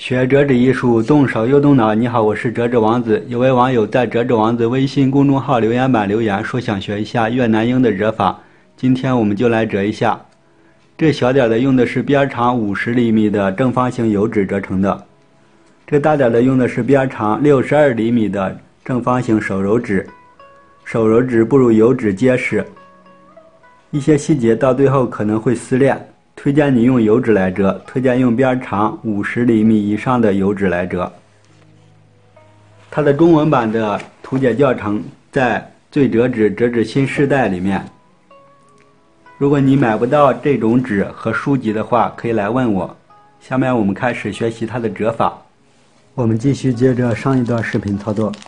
学折纸艺术，动手又动脑。你好，我是折纸王子。有位网友在折纸王子微信公众号留言板留言说想学一下越南鹰的折法，今天我们就来折一下。这小点的用的是边长50厘米的正方形油纸折成的，这大点的用的是边长62厘米的正方形手揉纸。手揉纸不如油纸结实，一些细节到最后可能会撕裂。推荐你用油纸来折，推荐用边长50厘米以上的油纸来折。它的中文版的图解教程在最折纸折纸新时代里面。如果你买不到这种纸和书籍的话，可以来问我。下面我们开始学习它的折法。我们继续接着上一段视频操作。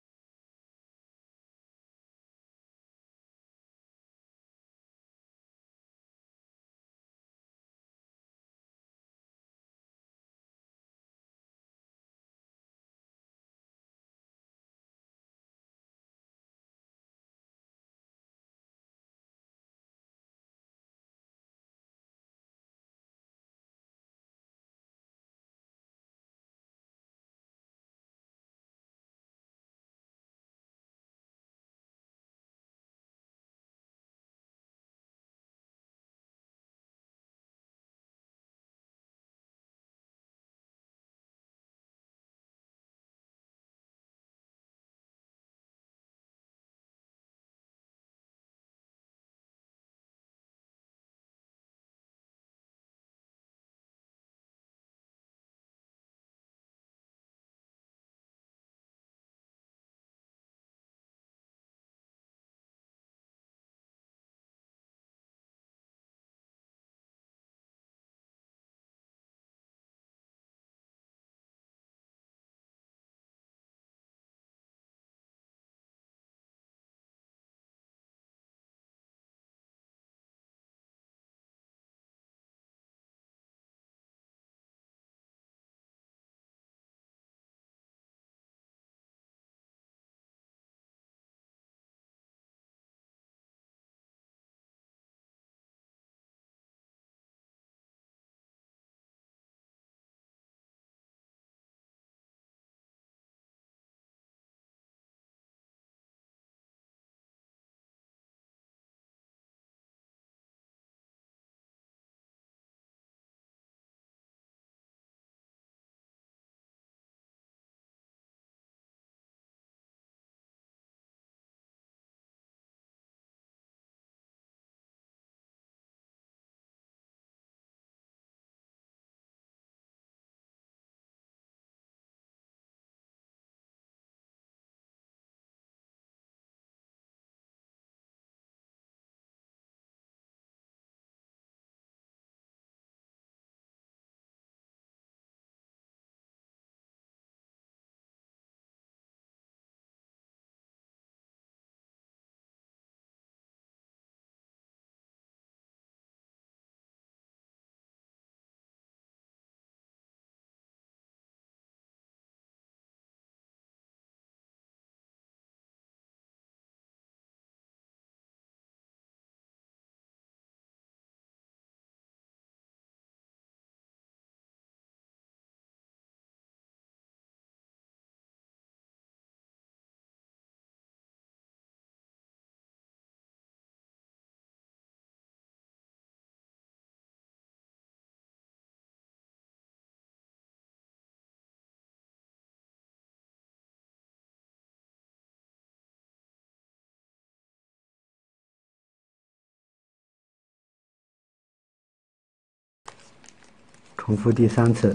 重复第3次。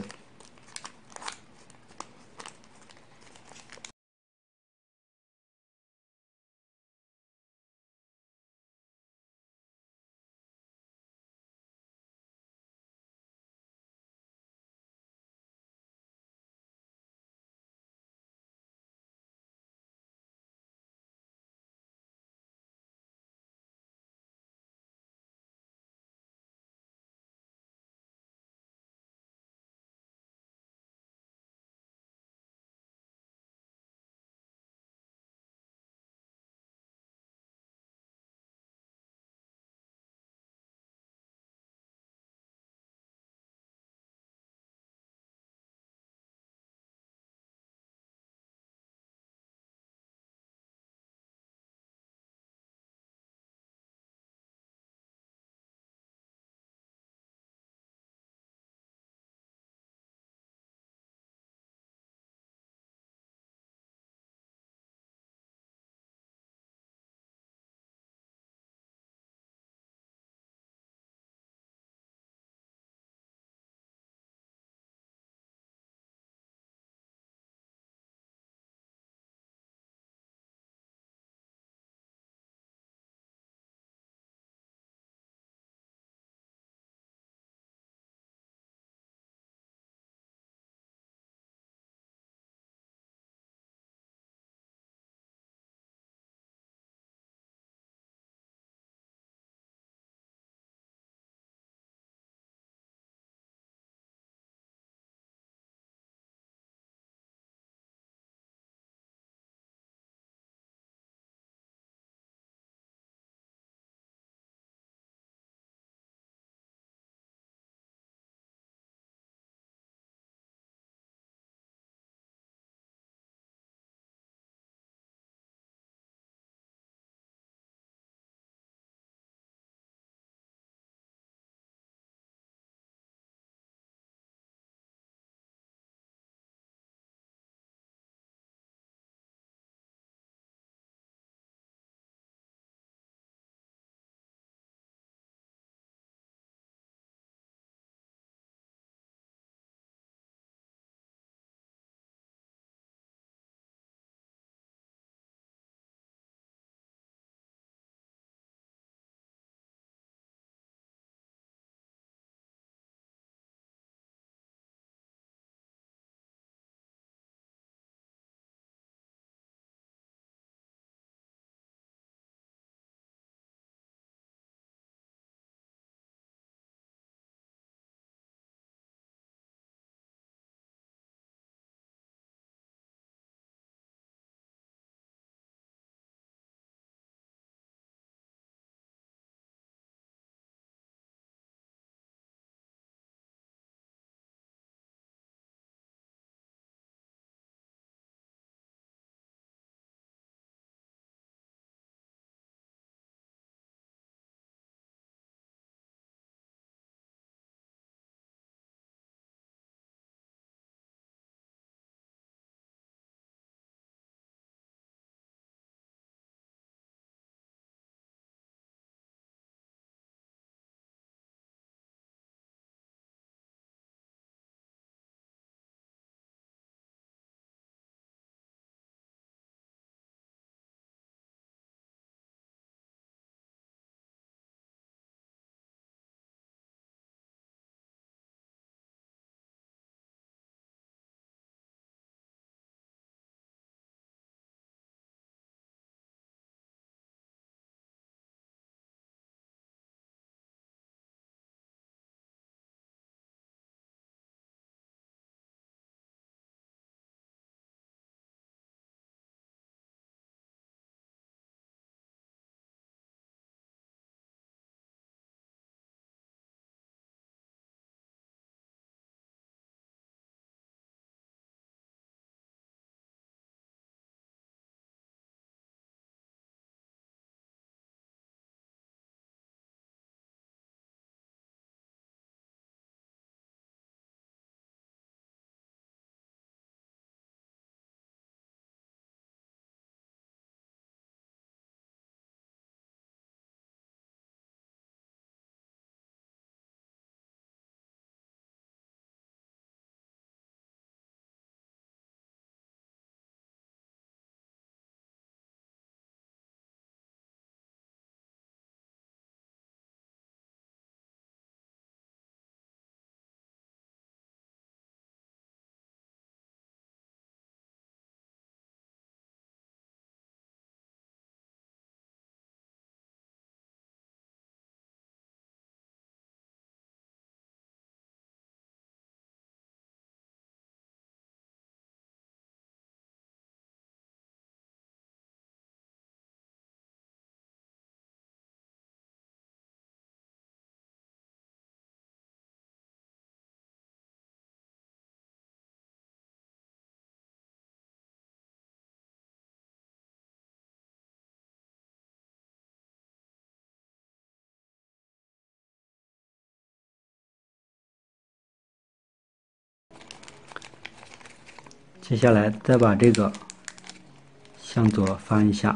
接下来再把这个向左翻一下。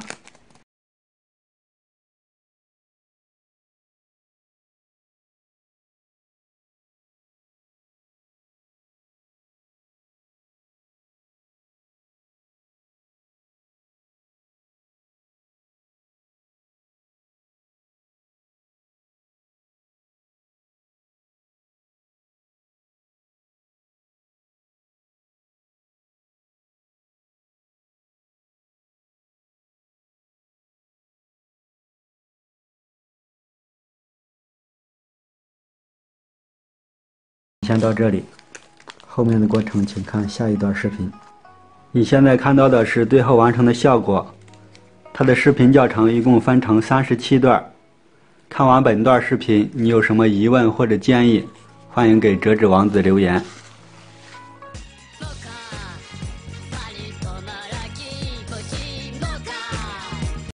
先到这里，后面的过程请看下一段视频。你现在看到的是最后完成的效果，它的视频教程一共分成37段。看完本段视频，你有什么疑问或者建议，欢迎给折纸王子留言。